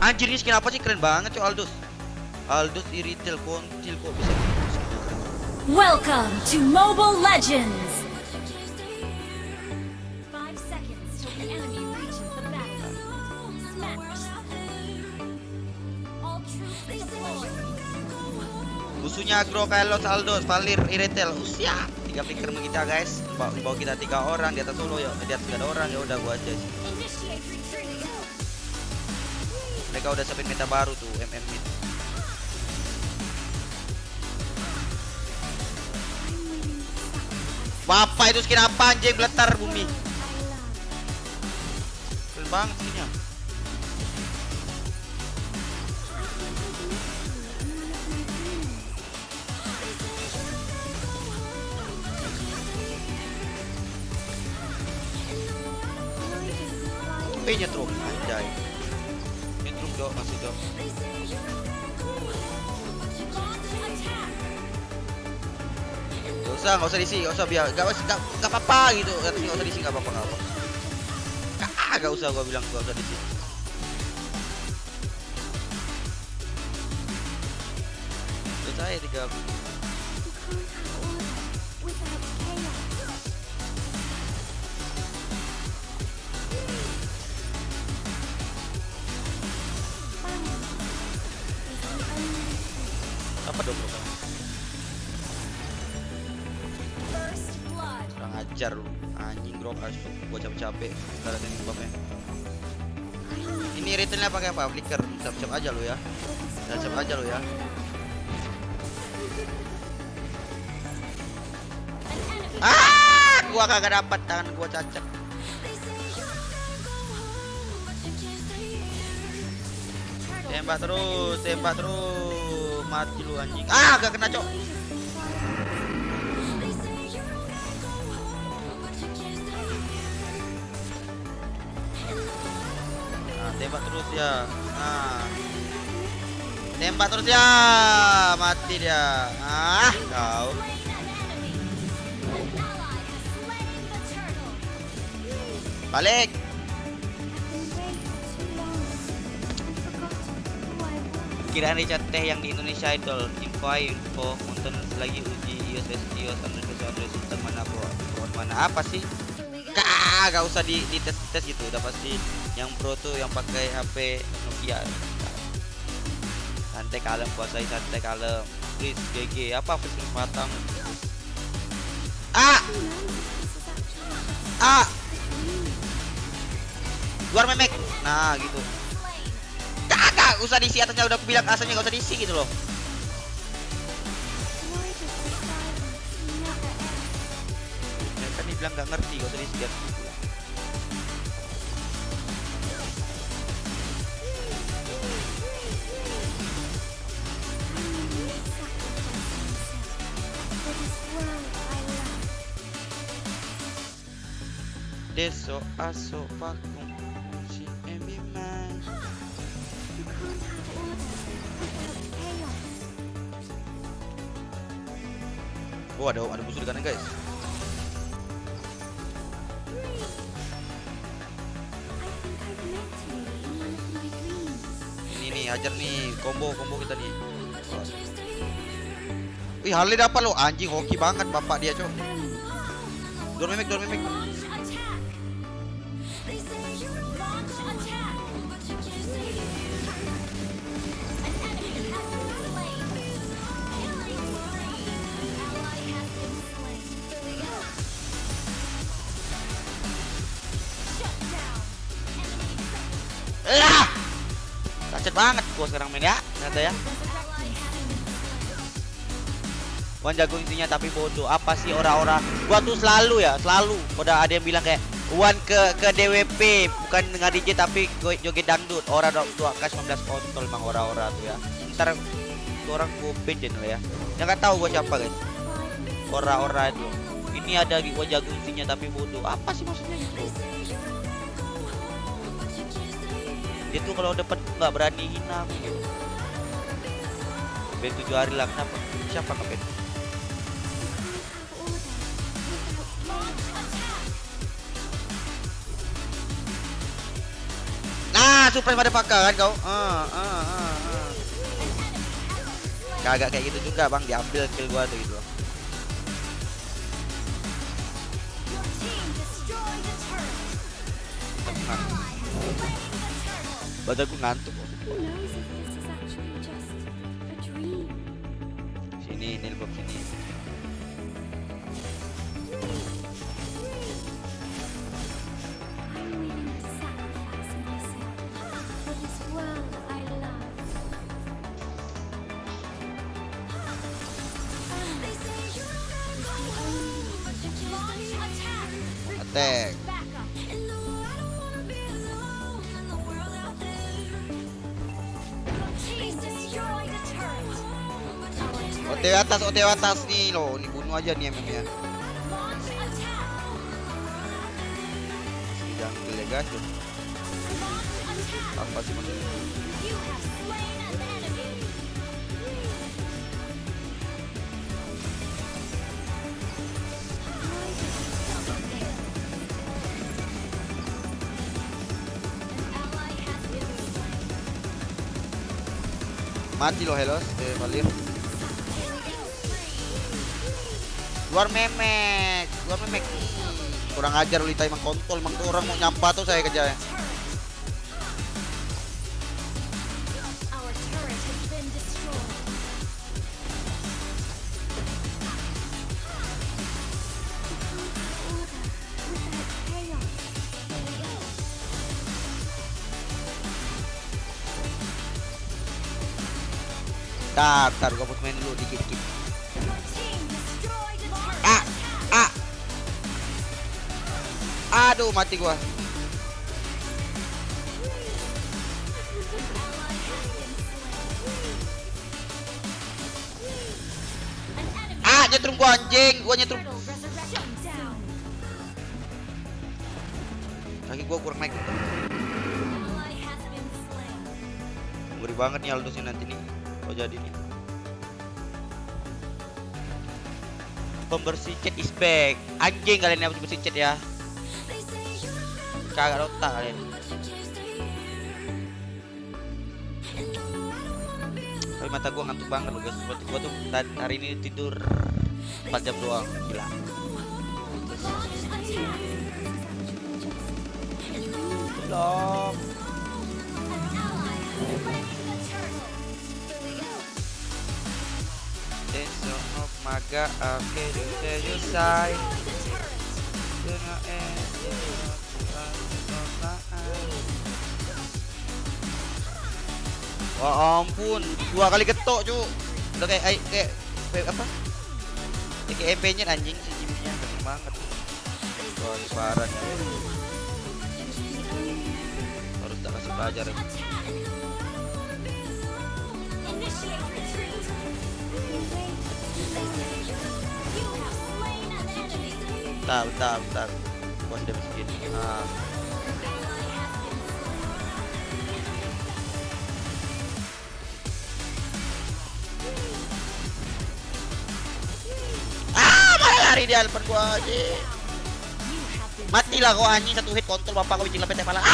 Anjir, ini skin apa sih? Keren banget coy. Aldous di retail kontil kok bisa gitu. Welcome to Mobile Legends. 5 seconds till the enemy reaches the battle. Smash. All troops deployed. Musuhnya agro Kalos, Aldous, Valir, Iritel. Usia 3 picker kita guys. Bawa kita 3 orang di atas solo ya. Di atas 3 orang ya udah gua aja sih. Initiate retreat. Mereka udah siapin meta baru tuh, MM mid. Bapak itu skin apa anjing, beletar bumi. Keren banget skinnya. Nyetrum anjay. Nyetrum dong, masih dong. Gak usah diisi, gak usah biar gak apa-apa gitu. Gak usah diisi, gak apa-apa. Gak usah gua bilang gak usah diisi. Selesai 3. Apa dong bro? Kurang ajar lu, anjing grok asuk, gua capek-capek sekarang ini bapaknya. Ini retailnya pakai apa? Flicker, siap-siap aja lu ya. Siap-siap aja lu ya. Gua kagak dapat, tangan gua cacat. Tembak terus, mati lu anjing. Gak kena cok. Tembak terus ya. Tembak terus ya, mati dia. Kau. Balik. Kiraan Richard teh yang di Indonesia Idol. Info nonton lagi uji iOS Android sistem mana apa sih? Gak usah di tes gitu, udah pasti yang pro tuh yang pakai HP Nokia. Santai kalem, kuasai santai kalem. Please GG apa kesempatan. Luar memek. Nah gitu. Gak usah diisi, atasnya udah aku bilang asalnya gak usah diisi gitu loh. Ya kan dibilang gak ngerti, gak usah diisi. Deso aso vakum si emimai. Oh ada musuh di kanan guys. Ini nih ajar nih combo kita nih. Wih Harley dapat lo anjing, hoki banget bapak dia cok. Door memek. Cacat banget gua sekarang main ya, ternyata ya. Wan jago intinya tapi bodoh. Apa sih ora-ora? Gua tuh selalu udah ada yang bilang kayak Wan ke DWP bukan dengan DJ tapi joget dangdut. Ora 2K 19 kontol emang ora-ora tuh ya. Ntar tuh orang gua ban channel ya. Yang nggak tahu gua siapa guys. Ora-ora itu. Ini ada gua jago intinya tapi bodoh. Apa sih maksudnya itu? Dia tuh kalau dapat nggak berani hina gitu. Ben 7 hari lah, kenapa? Siapa ngebet? surprise motherfucker kan kau. Kagak kayak gitu juga bang, diambil kill gua tuh gitu. Your team destroyed a turret. Badan gua ngantuk. Who knows if this is actually just a dream? Sini, nilbok sini. I'm willing to sacrifice myself for this world I love. Attack. OTW atas nih loh, nih bunuh aja nih MM-nya. Jangan gila guys. Apa sih maksudnya? Mati loh Helos, Valir. Luar memek. Kurang ajar Lita emang kontol, emang tuh orang mau nyampah tuh saya kerja. Our turret has been destroyed. Order without chaos. Bentar, gua mau main dulu dikit-dikit. Your team destroyed a turret. Aduh, mati gua. Nyetrum gua anjing, gua nyetrum. Kaki gua kurang naik. Ngeri banget nih Aldous nanti nih. Kok jadi nih. Pembersih chat is back. Anjing kalian yang bersih chat ya. Kagak otak kalian. Tapi mata gua ngantuk banget loh guys. Seperti gua tuh hari ini tidur 4 jam doang, gila. Belum. Tension of maga okay do you say. Wah ampun, 2 kali ketok cu. Udah kayak apa? Kayak MP-nya anjing si Jimmy-nya keren banget. Wah ini parah nih. Harus tak kasih pelajaran. Bentar. Gua sudah miskin. Malah lari di depan gua aja. Matilah kau anjing, satu hit kontol bapak kau bikin lepet kepala.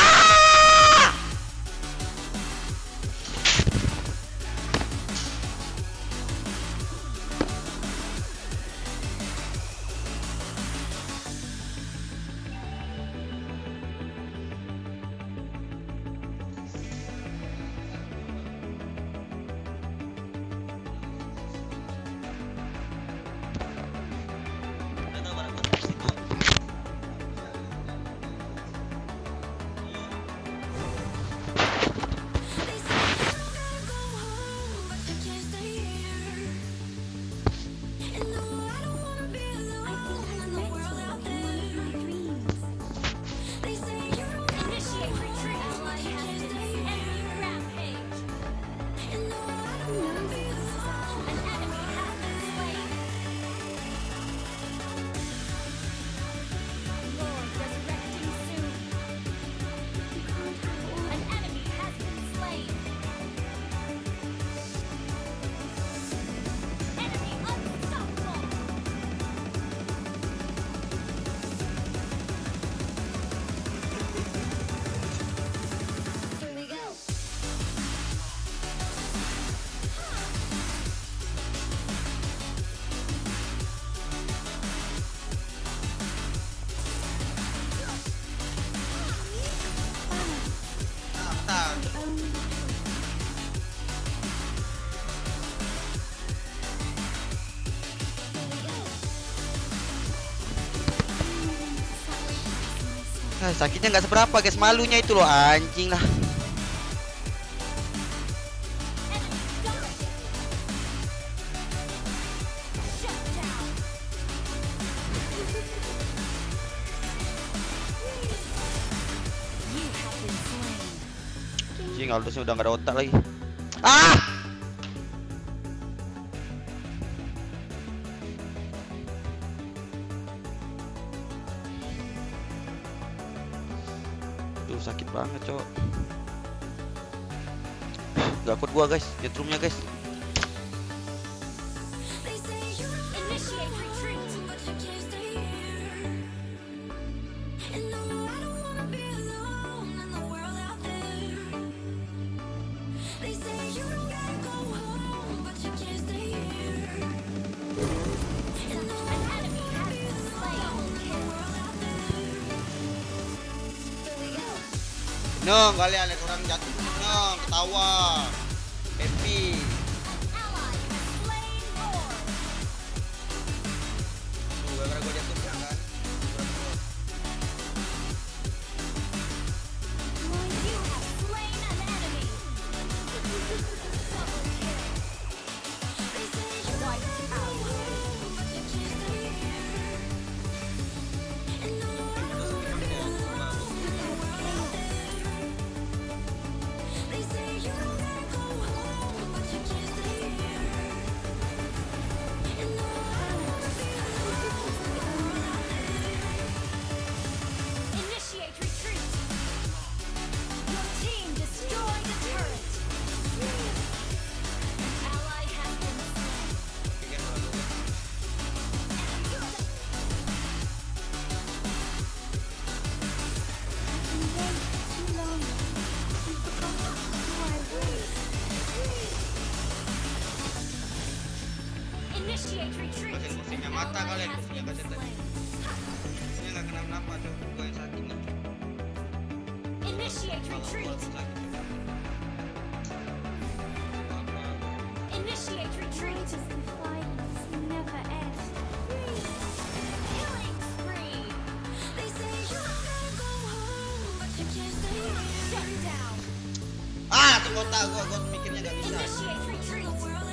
Sakitnya nggak seberapa guys, malunya itu loh anjing lah. Anjing, Aldosnya udah nggak ada otak lagi. Ah! Aduh, sakit banget, cowok. Gak kuat gua, guys. Jetrumnya, guys. Nong, kalian lihat orang jatuh. Nong, ketawa. Happy. Tuh, gara-gara gua jatuh ya kan. Kasian musiknya mata kalian, musiknya kasian tadi. Musiknya nggak kenapa-napa tuh, gua yang sakit nih. Initiate retreat. Initiate retreat. Never end. Killing spree. They say you gotta go home, but you can't stay here. Shut down. Ah, tuh kotak gua mikirnya nggak bisa. Initiate retreat.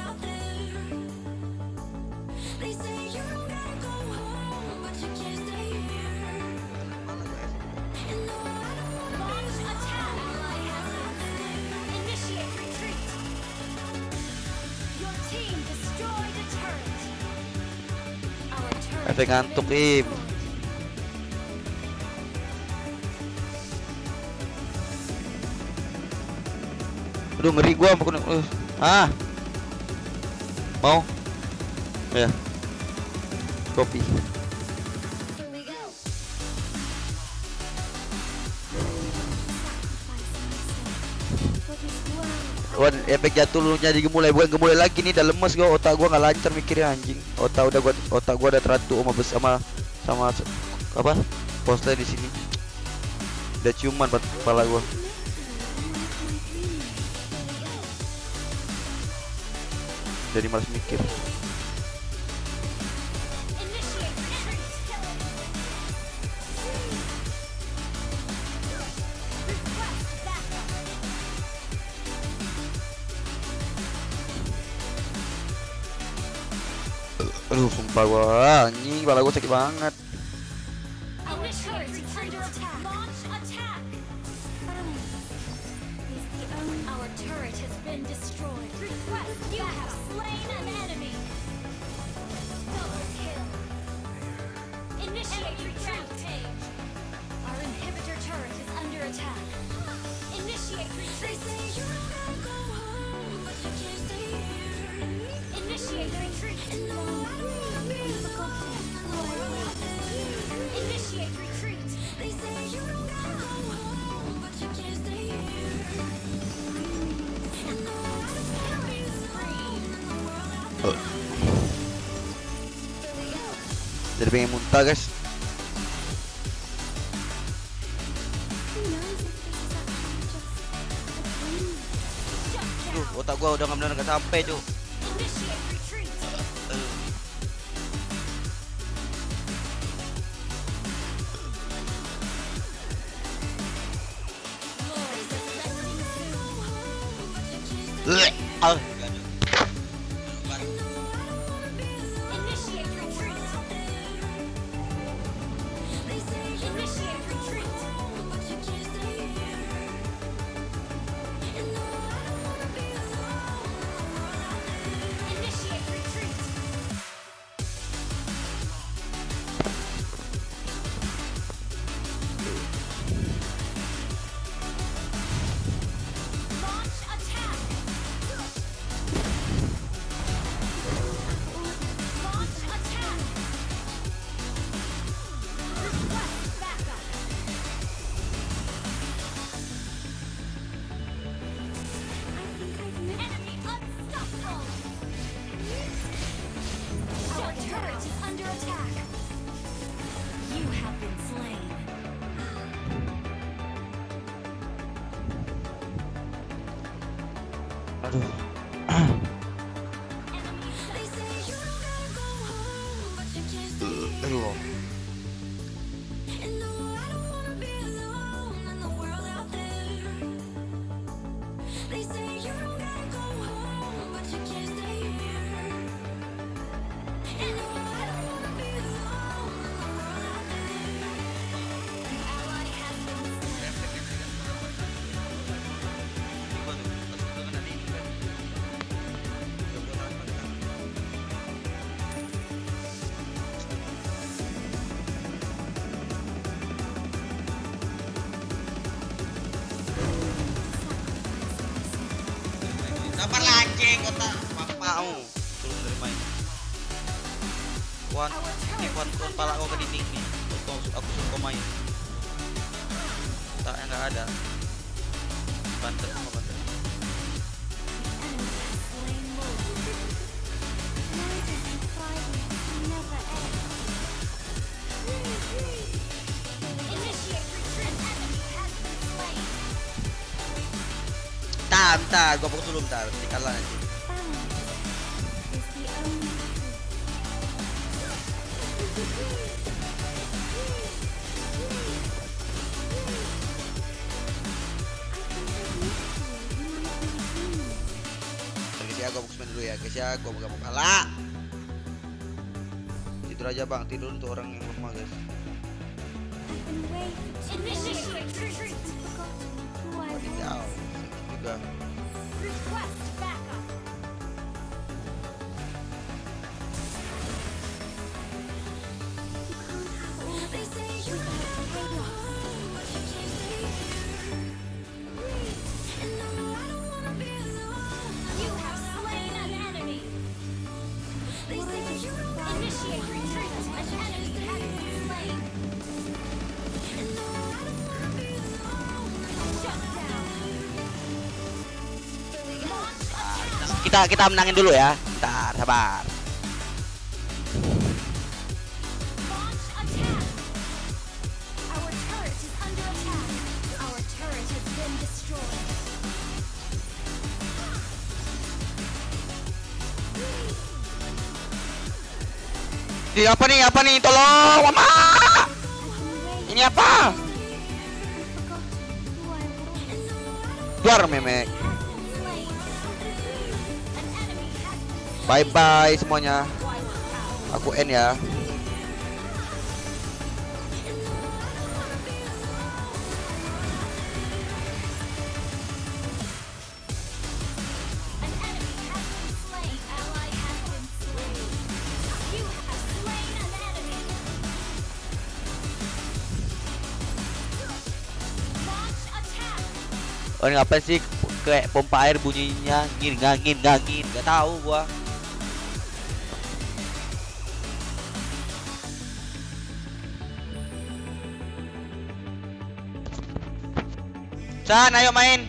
They say you gotta go home, but you can't stay here. Launch attack. Initiate retreat. Your team destroyed a turret. Our turret. Ada ngantuk, Im. Aduh, ngeri gua bukan. Ah. Mau? Ya. Kopi. Here we go. Wan efek jatuh lu jadi gemulai, bukan gemulai lagi nih, udah lemes gua, otak gua nggak lancar mikirnya anjing. Otak gua udah teratu sama apa? Poster di sini. Udah ciuman kepala gua. Jadi malas mikir. Initiate retreat. Request backup. Aduh, sumpah gua anjing, kepala gua sakit banget. Our turret is under attack. Launch attack. Our turret has been destroyed. Request you have slain an enemy. Double kill. Initiate retreat. Our inhibitor turret is under attack. Initiate retreat. Initiate retreat. Initiate retreat. They say you don't gotta go home, but you can't stay here. Killing spree. Jadi pengen muntah, guys. Aduh, otak gua udah benar nggak sampai, Cuk. Initiate retreat. Ah. Initiate retreat. Initiate retreat. Initiate retreat. Launch attack. Launch attack. Request backup. Enemy unstoppable. Our turret is under attack. You have been slain. Aduh. Aduh. Dapat lagi kota mau turun dari main. Wan, ini tuan pala kau ke dinding nih. Aku suruh kau main. Tak nggak ada. Banter sama banter. Bentar, gua fokus dulu bentar. Nanti kalah nanti. Guys ya, gua fokus main dulu ya guys ya. Gua gak mau kalah. Tidur aja bang, tidur untuk orang yang lemah guys. Wadidaw, juga. Request backup. You have slain an enemy. Initiate retreat. An enemy has been slain. Shut down. Launch attack. Kita menangin dulu ya. Bentar, sabar. Launch attack. Our turret is under attack. Our turret has been destroyed. Ini apa nih? Apa nih? Tolong, Mama. Ini apa? Biar memek. Bye bye semuanya. Aku end ya. Oh, ini apa sih kayak pompa air bunyinya ngangin gak tahu gua. San, ayo main.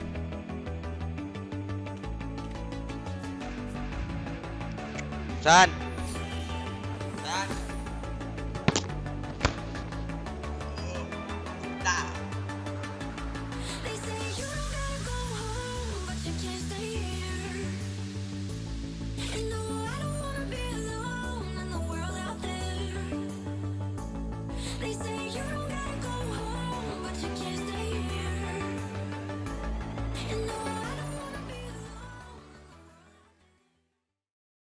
San.